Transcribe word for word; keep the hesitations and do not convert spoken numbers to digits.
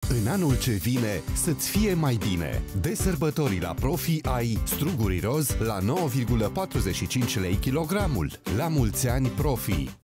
În anul ce vine, să-ți fie mai bine. De sărbători la Profi ai struguri roz la nouă virgulă patruzeci și cinci lei kilogramul. La mulți ani, Profi!